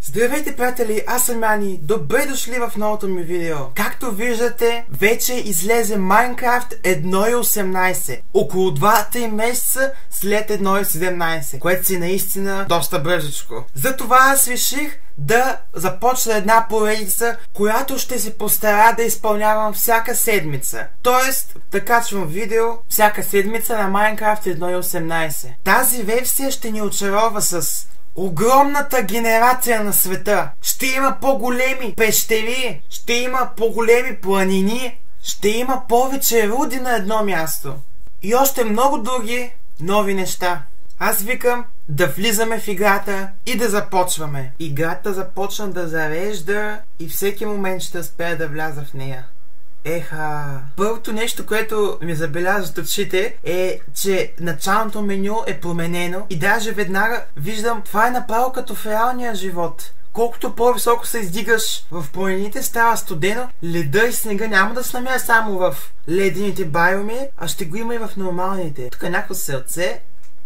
Здравейте, приятели, аз съм Ани, добре дошли в новото ми видео. Както виждате, вече излезе Minecraft 1.18, около 2-3 месеца след 1.17, което си наистина доста бързичко. Затова аз реших да започна една поредица, която ще се постара да изпълнявам всяка седмица. Тоест, да качвам видео всяка седмица на Minecraft 1.18. Тази версия ще ни очарова с огромната генерация на света. Ще има по-големи пещери, ще има по-големи планини, ще има повече руди на едно място и още много други нови неща. Аз викам да влизаме в играта и да започваме. Играта започна да зарежда и всеки момент ще успея да вляза в нея. Еха! Първото нещо, което ми забелязват очите е, че началното меню е променено и даже веднага виждам, това е направо като в реалния живот. Колкото по-високо се издигаш в планините, става студено, леда и снега няма да се намеря само в ледените байоми, а ще го има и в нормалните. Тук е някакво сърце.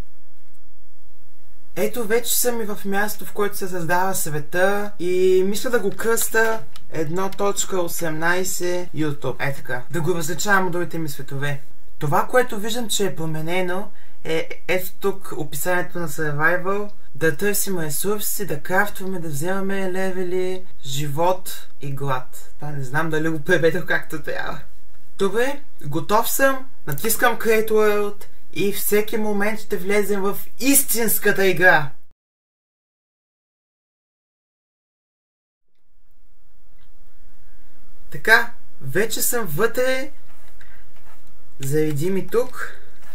Ето вече съм и в място, в което се създава света и мисля да го кръста 1.18 YouTube. Е така. Да го различавам от другите ми светове. Това, което виждам, че е променено, е ето тук описанието на Survival. Да търсим ресурси, да крафтваме, да вземаме левели, живот и глад. Това не знам дали го преведох както трябва. Добре, готов съм. Натискам Create World и всеки момент ще влезем в истинската игра. Така, вече съм вътре. Зареди ми тук.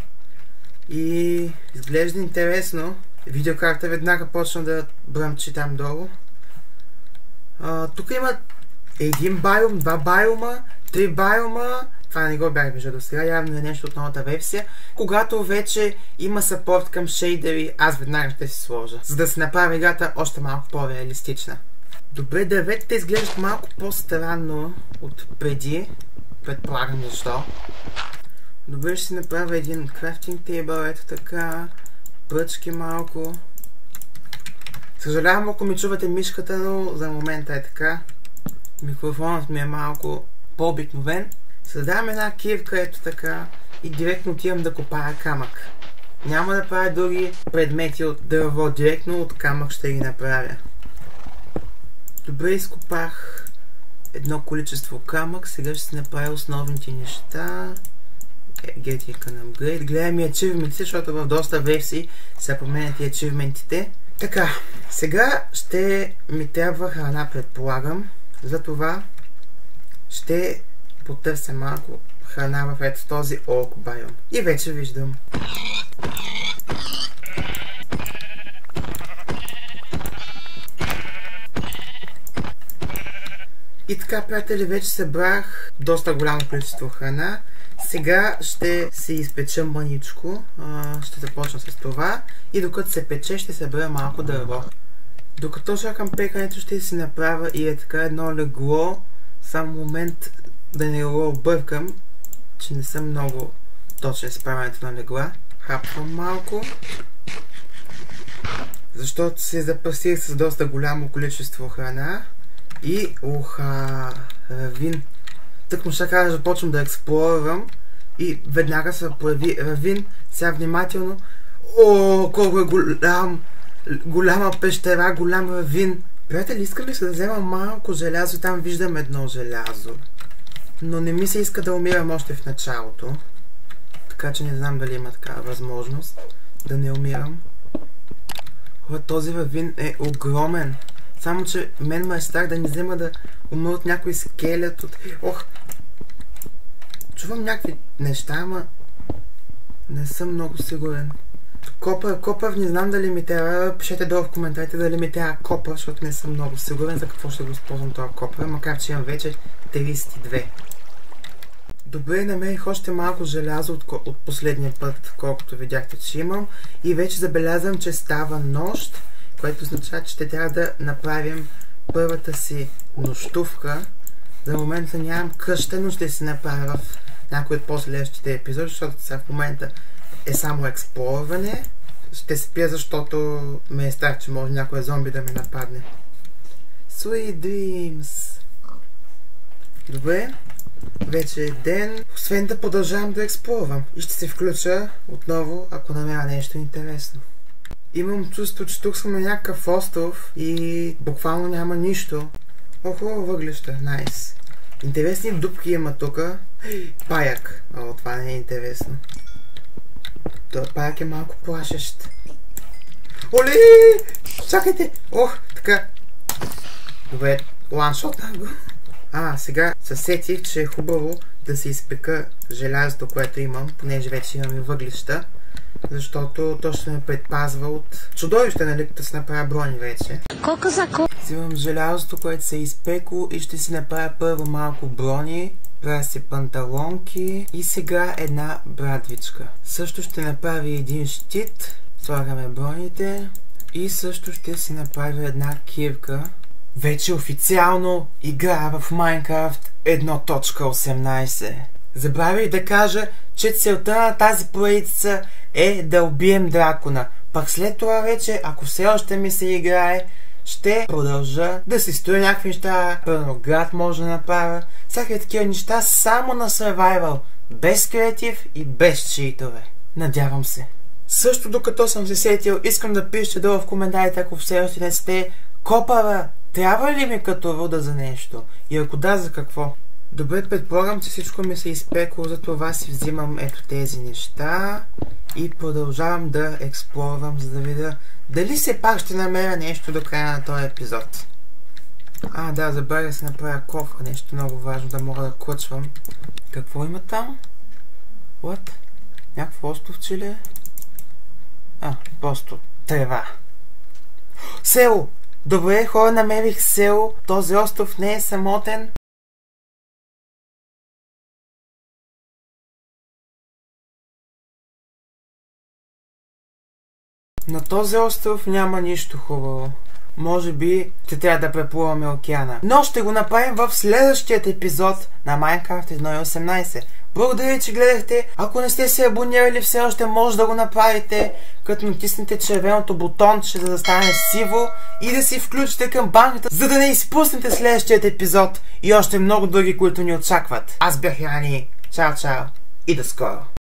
И изглежда интересно. Видеокарта веднага почна да бръмчи там долу. Тук има един байом, два байома, три байома. Това не го бях виждал до сега, явно е нещо от новата версия. Когато вече има съпорт към шейдери, аз веднага ще си сложа, за да се направи играта още малко по-реалистична. Добре, дърветите изглеждат малко по-странно от преди. Предполагам защо. Добре, ще си направя един крафтинг тейбъл, ето така. Пръчки малко. Съжалявам, ако ми чувате мишката, но за момента е така. Микрофонът ми е малко по-обикновен. Създавам една кивка, ето така. И директно отивам да копая камък. Няма да правя други предмети от дърво, директно от камък ще ги направя. Добре, изкопах едно количество камък, сега ще си направя основните неща. Get can upgrade. Гледам и ачивментите, защото в доста версии са променят и ачивментите. Така, сега ще ми трябва храна, предполагам. Затова ще потърся малко храна в ето този олк байом. И вече виждам. И така, приятели, вече събрах доста голямо количество храна. Сега ще се изпеча мъничко. Ще започна с това. И докато се пече, ще събера малко дърво. Докато чакам пекането, ще си направя и е така едно легло. Само момент да не го объркам, че не съм много точен с правенето на легла. Хапвам малко. Защото се запасих с доста голямо количество храна. И равин. Тък му ще кажа да започвам да експлорирам. И веднага се появи равин. Сега внимателно. О, колко е голяма пещера, голям равин. Приятели, искам ли се да взема малко желязо? Там виждам едно желязо. Но не ми се иска да умирам още в началото. Така че не знам дали има такава възможност да не умирам. Този равин е огромен. Само че мен ме е страх да не взема да умра от някой скелет. Ох! Чувам някакви неща, ама не съм много сигурен. Копър, не знам дали ми трябва. Пишете долу в коментарите дали ми трябва копър, защото не съм много сигурен за какво ще го използвам това копър, макар че имам вече 32. Добре, намерих още малко желязо от последния път, колкото видяхте, че имам. И вече забелязвам, че става нощ, което означава, че ще трябва да направим първата си нощувка. За момента нямам къща, но ще си направя в някой от последващите епизоди, защото сега в момента е само експлорване. Ще спя, защото ме е страх, че може някой зомби да ме нападне. Sweet dreams. Добре. Вече е ден. Освен да продължавам да експлорвам. И ще се включа отново, ако намеря нещо интересно. Имам чувство, че тук съм на някакъв остров и буквално няма нищо. Охо, въглища. Найс. Интересни дупки има тука. Паяк. О, това не е интересно. Той паяк е малко плашещ. Оли! Чакайте! Ох, така. Добре, ланшотна го. Сега се сетих, че е хубаво да се изпека желязото, което имам, понеже вече имам и въглища, защото то ще ме предпазва от чудовище, нали, като се направя брони вече. Взимам желязото, което се е изпекло и ще си направя първо малко брони, правя си панталонки и сега една брадвичка. Също ще направя един щит, слагаме броните и също ще си направя една кирка. Вече официално играя в Minecraft 1.18. Забравих да кажа, че целта на тази поредица е да убием дракона. Пък след това вече, ако все още ми се играе, ще продължа да си строя някакви неща, пълно град може да направя, всякакви такива неща само на survival, без креатив и без читове. Надявам се. Също докато съм се сетил, искам да пишете долу в коментарите, ако все още не сте, копава, трябва ли ми като руда за нещо? И ако да, за какво? Добре, предполагам, че всичко ми се изпекло, за това си взимам ето тези неща и продължавам да експлорвам, за да видя дали все пак ще намеря нещо до края на този епизод. Да, забравя да се направя кофа, нещо много важно да мога да клъчвам. Какво има там? What? Някакво островче ли? Просто трева. Село! Добре, хора, намерих село. Този остров не е самотен. На този остров няма нищо хубаво. Може би ще трябва да преплуваме океана. Но ще го направим в следващият епизод на Minecraft 1.18. Благодаря, че гледахте. Ако не сте се абонирали все още, може да го направите, като натиснете червеното бутонче, за да стане сиво и да си включите камбанката, за да не изпуснете следващият епизод и още много други, които ни очакват. Аз бях Яни. Чао, чао и до скоро!